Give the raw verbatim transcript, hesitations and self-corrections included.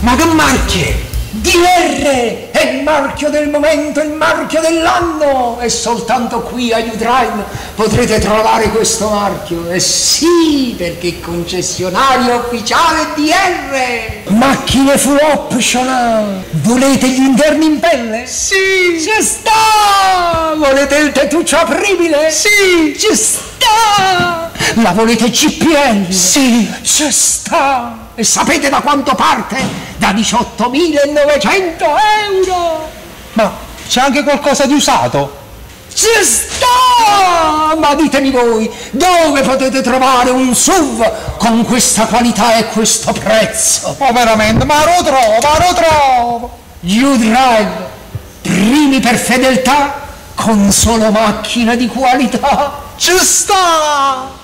Ma che marchio? D R è il marchio del momento, il marchio dell'anno, e soltanto qui a U-Drive potrete trovare questo marchio. E sì, perché il concessionario ufficiale D R. Macchine full optional. Volete gli interni in pelle? Sì. Ci sta. Volete il tettuccio apribile? Sì. Ci sta. La volete G P L? Sì. Ci sta. E sapete da quanto parte? Da diciottomilanovecento euro! Ma c'è anche qualcosa di usato? Ci sta! Ma ditemi voi, dove potete trovare un S U V con questa qualità e questo prezzo? Oh, veramente, ma lo trovo, ma lo trovo! U-Drive, primi per fedeltà, con solo macchina di qualità. Ci sta!